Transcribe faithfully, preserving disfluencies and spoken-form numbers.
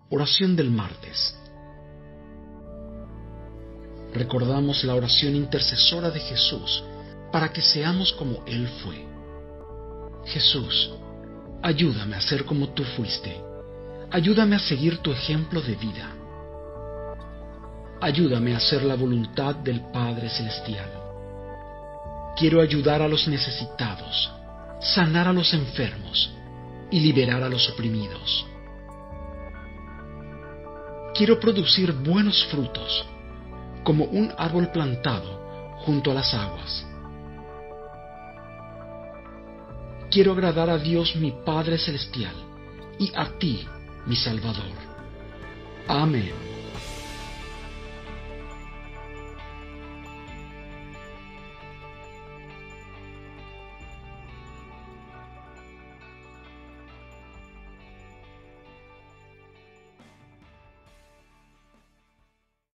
Oración del martes. Recordamos la oración intercesora de Jesús para que seamos como Él fue. Jesús, ayúdame a ser como tú fuiste. Ayúdame a seguir tu ejemplo de vida. Ayúdame a hacer la voluntad del Padre Celestial. Quiero ayudar a los necesitados, sanar a los enfermos y liberar a los oprimidos. Quiero producir buenos frutos, como un árbol plantado junto a las aguas. Quiero agradar a Dios mi Padre Celestial y a ti, mi Salvador. Amén.